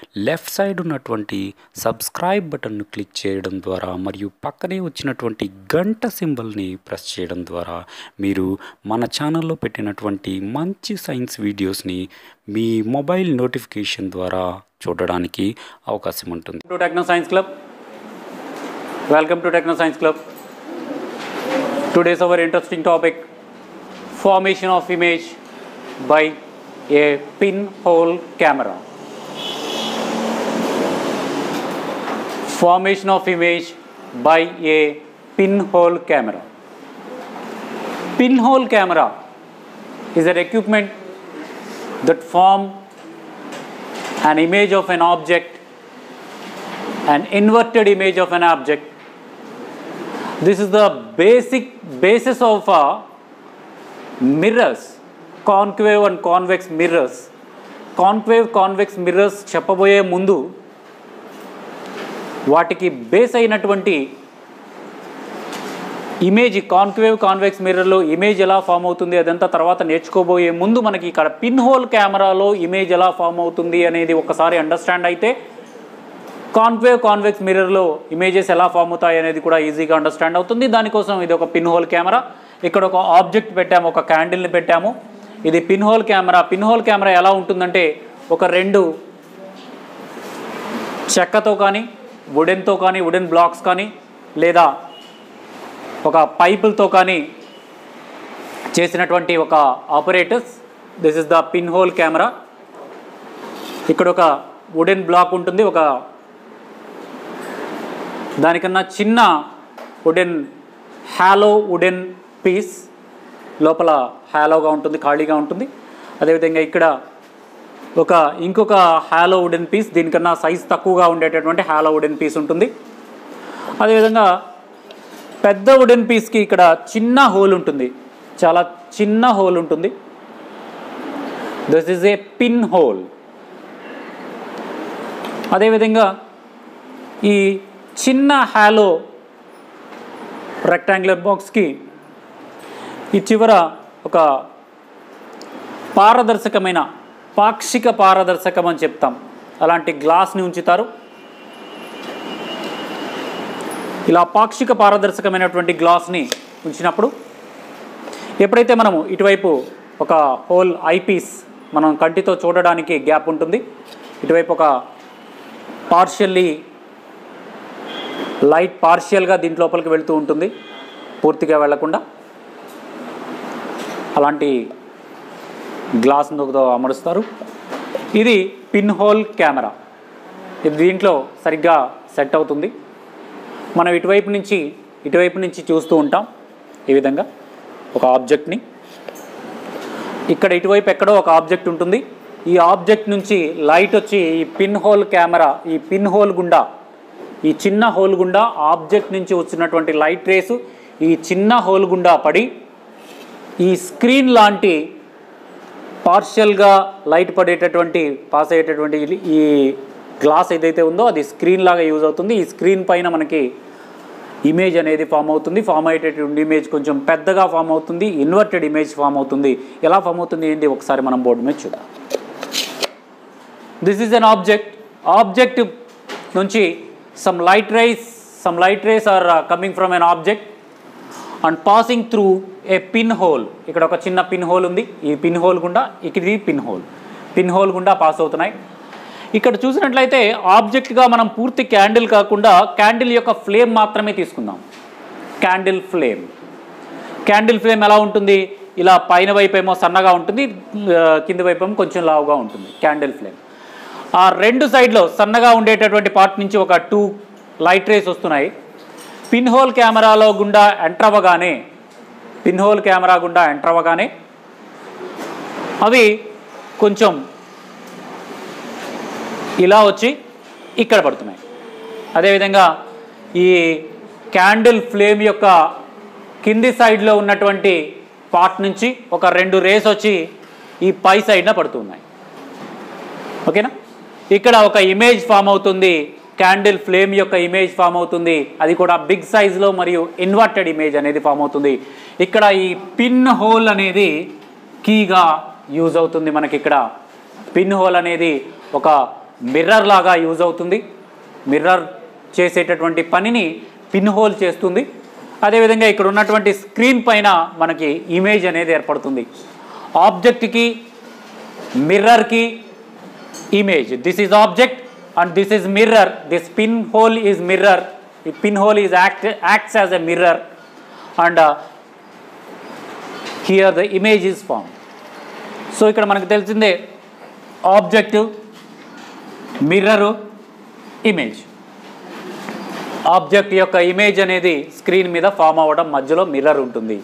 Left side ఉన్నటువంటి subscribe బటన్ను click చేయడం ద్వారా మరియు పక్కనే వచ్చినటువంటి గంట సింబల్ని ప్రెస్ చేయడం ద్వారా మీరు మన ఛానల్లో పెట్టినటువంటి మంచి సైన్స్ వీడియోస్ని మీ మొబైల్ నోటిఫికేషన్ ద్వారా చూడడానికి అవకాశం ఉంటుంది. Techno science club, welcome to techno science club. Today's our interesting topic, formation of image by a pinhole camera. Formation of image by a pinhole camera. Pinhole camera is an equipment that form an image of an object, an inverted image of an object. This is the basis of mirrors, concave and convex mirrors. Concave, convex mirrors చెప్పబోయే ముందు వాటికి base అయినటువంటి image, concave convex మిర్రర్లో image ఎలా form అవుతుంది అదంతా తర్వాత నేర్చుకోబోయే ముందు మనకి ఇక్కడ పిన్ హోల్ కెమెరాలో ఇమేజ్ ఎలా ఫామ్ అవుతుంది అనేది ఒకసారి అండర్స్టాండ్ అయితే కాన్కేవ్ కాన్వెక్స్ మిర్రర్లో ఇమేజెస్ ఎలా ఫామ్ అవుతాయి అనేది కూడా ఈజీగా అండర్స్టాండ్ అవుతుంది. దానికోసం ఇది ఒక పిన్ హోల్ కెమెరా. ఇక్కడ ఒక ఆబ్జెక్ట్ పెట్టాము, ఒక క్యాండిల్ని పెట్టాము. ఇది pin hole camera. Pin hole camera ఎలా ఉంటుందంటే ఒక రెండు చెక్కతో కానీ వుడెన్తో కానీ, వుడెన్ బ్లాక్స్ కానీ లేదా ఒక పైపులతో కానీ చేసినటువంటి ఒక operators. This is the pin hole camera. ఇక్కడ ఒక వుడెన్ బ్లాక్ ఉంటుంది, ఒక దానికన్నా చిన్న వుడెన్ హాలో వుడెన్ పీస్ లోపల హాలోగా ఉంటుంది, ఖాళీగా ఉంటుంది. అదేవిధంగా ఇక్కడ ఇంకొక హాలో వుడెన్ పీస్, దీనికన్నా సైజ్ తక్కువగా ఉండేటటువంటి హాలో వుడెన్ పీస్ ఉంటుంది. అదేవిధంగా పెద్ద వుడెన్ పీస్కి ఇక్కడ చిన్న హోల్ ఉంటుంది, చాలా చిన్న హోల్ ఉంటుంది. This is a pin hole. అదేవిధంగా ఈ చిన్న హాలో రెక్టాంగులర్ బాక్స్కి ఈ చివర ఒక పారదర్శకమైన, పాక్షిక పారదర్శకం అని చెప్తాం, అలాంటి గ్లాస్ని ఉంచుతారు. ఇలా పాక్షిక పారదర్శకమైనటువంటి గ్లాస్ని ఉంచినప్పుడు ఎప్పుడైతే మనము ఇటువైపు ఒక హోల్ ఐపీస్ మనం కంటితో చూడడానికి గ్యాప్ ఉంటుంది, ఇటువైపు ఒక పార్షియల్లీ లైట్ పార్షియల్గా దీంట్ లోపలికి వెళుతూ ఉంటుంది, పూర్తిగా వెళ్లకుండా. అలాంటి గ్లాస్తో అమరుస్తారు. ఇది పిన్ హోల్ కెమెరా. ఇది దీంట్లో సరిగ్గా సెట్ అవుతుంది. మనం ఇటువైపు నుంచి చూస్తూ ఉంటాం ఈ విధంగా ఒక ఆబ్జెక్ట్ని. ఇక్కడ ఇటువైపు ఎక్కడో ఒక ఆబ్జెక్ట్ ఉంటుంది. ఈ ఆబ్జెక్ట్ నుంచి లైట్ వచ్చి ఈ పిన్ హోల్ కెమెరా, ఈ పిన్ హోల్ గుండా, ఈ చిన్న హోల్ గుండా ఆబ్జెక్ట్ నుంచి వచ్చినటువంటి లైట్ రేసు ఈ చిన్న హోల్ గుండా పడి ఈ స్క్రీన్ లాంటి పార్షియల్గా లైట్ పడేటటువంటి, పాస్ అయ్యేటటువంటి ఈ గ్లాస్ ఏదైతే ఉందో అది స్క్రీన్ లాగా యూజ్ అవుతుంది. ఈ స్క్రీన్ పైన మనకి ఇమేజ్ అనేది ఫామ్ అవుతుంది. ఫామ్ అయ్యేటటువంటి ఇమేజ్ కొంచెం పెద్దగా ఫామ్ అవుతుంది, ఇన్వర్టెడ్ ఇమేజ్ ఫామ్ అవుతుంది. ఎలా ఫామ్ అవుతుంది ఏంటి ఒకసారి మనం బోర్డు మీద చూద్దాం. దిస్ ఈజ్ అన్ ఆబ్జెక్ట్ నుంచి some light rays are coming from an object and passing through a pinhole. ఇక్కడ ఒక చిన్న పిన్ హోల్ ఉంది. ఈ పిన్ హోల్ గుండా, ఇది పిన్ హోల్ గుండా పాస్ అవుతున్నాయి. ఇక్కడ చూసినట్లయితే ఆబ్జెక్ట్గా మనం పూర్తి క్యాండిల్ కాకుండా క్యాండిల్ యొక్క ఫ్లేమ్ మాత్రమే తీసుకుందాం. క్యాండిల్ ఫ్లేమ్ ఎలా ఉంటుంది? ఇలా పైన వైపు ఏమో సన్నగా ఉంటుంది, కింది వైపు ఏమో కొంచెం లావుగా ఉంటుంది క్యాండిల్ ఫ్లేమ్. ఆ రెండు సైడ్లో సన్నగా ఉండేటటువంటి పార్ట్ నుంచి ఒక 2 లైట్ రేస్ వస్తున్నాయి. పిన్ హోల్ కెమెరా గుండా ఎంటర్ అవ్వగానే అవి కొంచెం ఇలా వచ్చి ఇక్కడ పడుతున్నాయి. అదేవిధంగా ఈ క్యాండిల్ ఫ్లేమ్ యొక్క కింది సైడ్లో ఉన్నటువంటి పార్ట్ నుంచి ఒక 2 రేస్ వచ్చి ఈ పై సైడ్న పడుతున్నాయి. ఓకేనా? ఇక్కడ ఒక ఇమేజ్ ఫామ్ అవుతుంది, క్యాండిల్ ఫ్లేమ్ యొక్క ఇమేజ్ ఫామ్ అవుతుంది. అది కూడా బిగ్ సైజ్లో మరియు ఇన్వర్టెడ్ ఇమేజ్ అనేది ఫామ్ అవుతుంది. ఇక్కడ ఈ పిన్ హోల్ అనేది కీగా యూజ్ అవుతుంది. మనకి ఇక్కడ పిన్ హోల్ అనేది ఒక మిర్రర్ లాగా యూజ్ అవుతుంది. మిర్రర్ చేసేటటువంటి పనిని పిన్ హోల్ చేస్తుంది. అదేవిధంగా ఇక్కడ ఉన్నటువంటి స్క్రీన్ పైన మనకి ఇమేజ్ అనేది ఏర్పడుతుంది. ఆబ్జెక్ట్కి మిర్రర్కి image, this is object and this is mirror. This pin hole is mirror. ఈ pin hole is acts as a mirror and here the image is form. So ఇక్కడ మనకు తెలిసిందే ఆబ్జెక్ట్, మిర్రరు, ఇమేజ్. ఆబ్జెక్ట్ యొక్క image అనేది screen మీద form అవ్వడం, మధ్యలో mirror ఉంటుంది.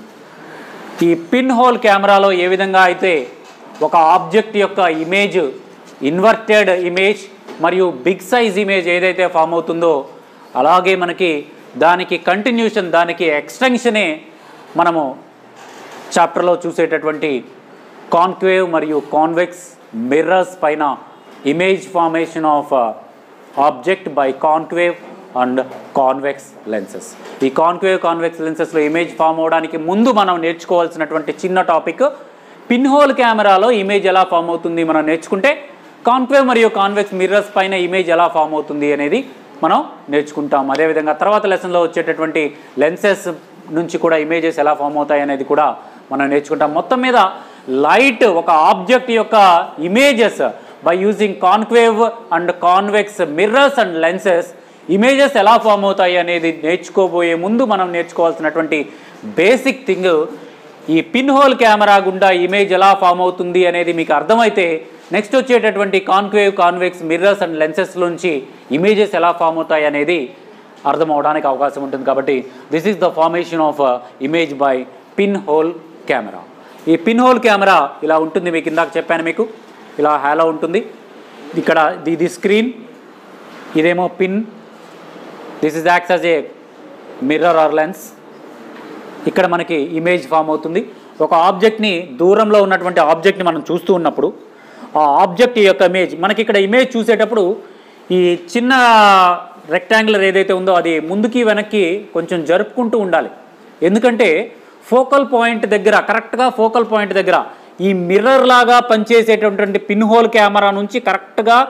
ఈ పిన్ హోల్ కెమెరాలో ఏ విధంగా అయితే ఒక ఆబ్జెక్ట్ యొక్క ఇమేజ్, ఇన్వర్టెడ్ ఇమేజ్ మరియు బిగ్ సైజ్ ఇమేజ్ ఏదైతే ఫామ్ అవుతుందో, అలాగే మనకి దానికి కంటిన్యూషన్, దానికి ఎక్స్టెన్షనే మనము చాప్టర్లో చూసేటటువంటి కాన్కేవ్ మరియు కాన్వెక్స్ మిర్రర్స్ పైన image formation of object by concave and convex lenses. ఈ కాన్కేవ్ కాన్వెక్స్ లెన్సెస్లో ఇమేజ్ ఫామ్ అవడానికి ముందు మనం నేర్చుకోవాల్సినటువంటి చిన్న టాపిక్, పిన్ హోల్ కెమెరాలో ఇమేజ్ ఎలా ఫామ్ అవుతుంది మనం నేర్చుకుంటే, కాన్కేవ్ మరియు కాన్వెక్స్ మిర్రర్స్ పైన ఇమేజ్ ఎలా ఫామ్ అవుతుంది అనేది మనం నేర్చుకుంటాం. అదేవిధంగా తర్వాత లెసన్లో వచ్చేటటువంటి లెన్సెస్ నుంచి కూడా ఇమేజెస్ ఎలా ఫామ్ అవుతాయి అనేది కూడా మనం నేర్చుకుంటాం. మొత్తం మీద లైట్ ఒక ఆబ్జెక్ట్ యొక్క images by using concave and convex mirrors and lenses images ఎలా ఫామ్ అవుతాయి అనేది నేర్చుకోబోయే ముందు మనం నేర్చుకోవాల్సినటువంటి బేసిక్ థింగ్, ఈ పిన్ హోల్ కెమెరా గుండా ఇమేజ్ ఎలా ఫామ్ అవుతుంది అనేది మీకు అర్థమైతే నెక్స్ట్ వచ్చేటటువంటి concave convex mirrors and lenses నుంచి ఇమేజెస్ ఎలా ఫామ్ అవుతాయి అనేది అర్థం అవడానికి అవకాశం ఉంటుంది. కాబట్టి this is the formation of image by pin hole camera. ఈ పిన్ హోల్ కెమెరా ఇలా ఉంటుంది, మీకు ఇందాక చెప్పాను, మీకు ఇలా హాలో ఉంటుంది. ఇక్కడ ఇది స్క్రీన్, ఇదేమో pin, this is acts as a mirror or lens. ఇక్కడ మనకి ఇమేజ్ ఫామ్ అవుతుంది. ఒక ఆబ్జెక్ట్ని, దూరంలో ఉన్నటువంటి ఆబ్జెక్ట్ని మనం చూస్తూ ఉన్నప్పుడు ఆ ఆబ్జెక్ట్ యొక్క ఇమేజ్, మనకి ఇక్కడ ఇమేజ్ చూసేటప్పుడు ఈ చిన్న రెక్టాంగులర్ ఏదైతే ఉందో అది ముందుకి వెనక్కి కొంచెం జరుపుకుంటూ ఉండాలి. ఎందుకంటే ఫోకల్ పాయింట్ దగ్గర, కరెక్ట్గా ఫోకల్ పాయింట్ దగ్గర ఈ మిర్రర్ లాగా పనిచేసేటటువంటి పిన్ హోల్ కెమెరా నుంచి కరెక్ట్గా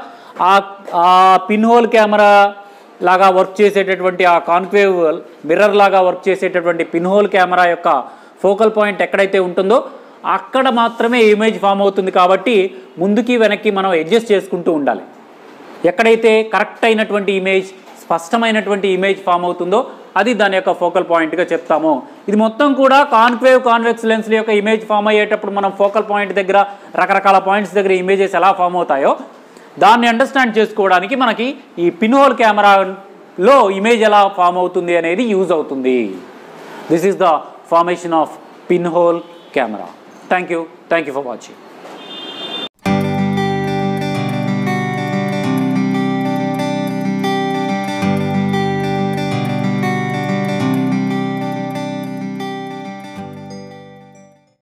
ఆ పిన్ హోల్ కెమెరా లాగా వర్క్ చేసేటటువంటి, ఆ కాన్కేవ్ మిర్రర్ లాగా వర్క్ చేసేటటువంటి పిన్ హోల్ కెమెరా యొక్క ఫోకల్ పాయింట్ ఎక్కడైతే ఉంటుందో అక్కడ మాత్రమే ఇమేజ్ ఫామ్ అవుతుంది. కాబట్టి ముందుకి వెనక్కి మనం అడ్జస్ట్ చేసుకుంటూ ఉండాలి. ఎక్కడైతే కరెక్ట్ అయినటువంటి ఇమేజ్, స్పష్టమైనటువంటి ఇమేజ్ ఫామ్ అవుతుందో అది దాని యొక్క ఫోకల్ పాయింట్గా చెప్తాము. ఇది మొత్తం కూడా కాన్కేవ్ కాన్వెక్స్ లెన్స్ల యొక్క ఇమేజ్ ఫామ్ అయ్యేటప్పుడు మనం ఫోకల్ పాయింట్ దగ్గర, రకరకాల పాయింట్స్ దగ్గర ఇమేజెస్ ఎలా ఫామ్ అవుతాయో దాన్ని అండర్స్టాండ్ చేసుకోవడానికి మనకి ఈ పిన్ హోల్ కెమెరాలో ఇమేజ్ ఎలా ఫామ్ అవుతుంది అనేది యూజ్ అవుతుంది. This is the formation of pin hole camera. Thank you for watching.